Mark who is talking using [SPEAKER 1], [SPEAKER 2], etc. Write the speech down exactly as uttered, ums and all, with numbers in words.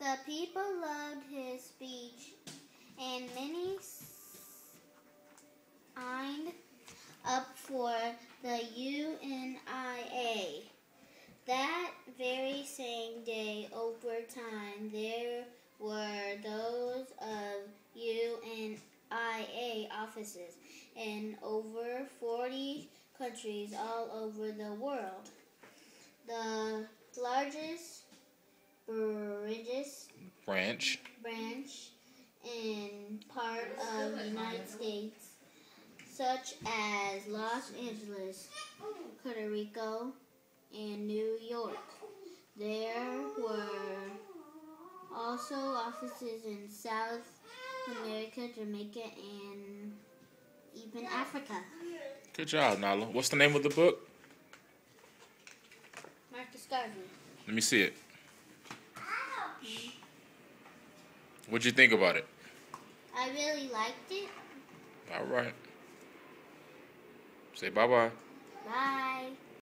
[SPEAKER 1] The people loved his speech, and many signed up for the U N I A. That very same day, over time, there were those of U N I A offices in over forty countries all over the world. The largest bridges
[SPEAKER 2] branch
[SPEAKER 1] branch in part of the United States, such as Los Angeles, Puerto Rico, and New York. There were also offices in South America, Jamaica, and even Africa.
[SPEAKER 2] Good job, Nyla. What's the name of the book?
[SPEAKER 1] Marcus Garvey.
[SPEAKER 2] Let me see it. What'd you think about it?
[SPEAKER 1] I really liked it.
[SPEAKER 2] All right. Say bye-bye.
[SPEAKER 1] Bye.